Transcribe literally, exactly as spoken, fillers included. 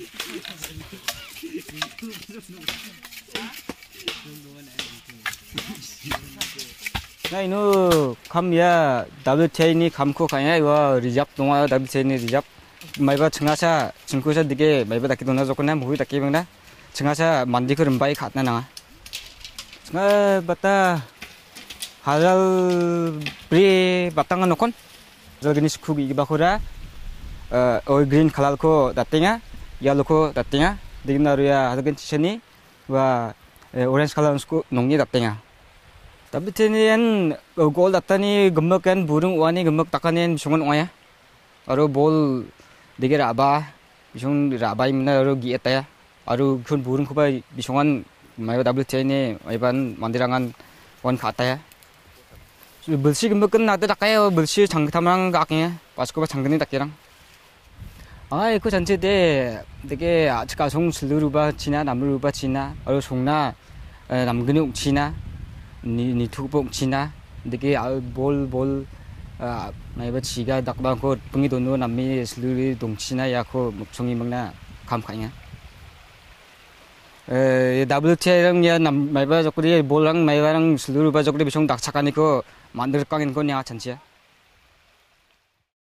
Nah ini kam ya W T I ini kamku kayaknya 이거 리잡 동아 W T I ini 리잡 마이바 증하사 증코사 되게 마이바 닦기 돈나 좋구나 무비 닦기 병나 증하사 만디 그런 바이 갔나 나 증하 바타 halal beri batangan nokon jadi suku gigi bakura oh green halal ko datinga yellow ko datinga dignaru ya hagen chini wa orange halal suku nongni datinga tapi tenian gold datani gemek kan burung wani gemek takanin bisungan oya aru bol dige raba bisung raba imna aru gi etaya aru kun burung ko ba bisungan mayo W T I ni iban mandirangan 원 kataya belsi gemek kan ada takaya belsi 장tam랑 kaknya pasku ba 장근이 takirang 아 이거 전체 때 되게 아직까송 슬루루바 지나 남루바 지나 아루 송나 남근이 옥치나 니 니투복 지나 되게 볼볼 아 나이바 지가 dak방고 붕이 돈노 남미 슬루리 동치나 야코 목총이 먹나 감카냐 에 W T I랑 야 남 마이바 저거리 볼랑 마이바랑 슬루루바 저거리 비송 dak착하니까 만들 깡인 거냐 전체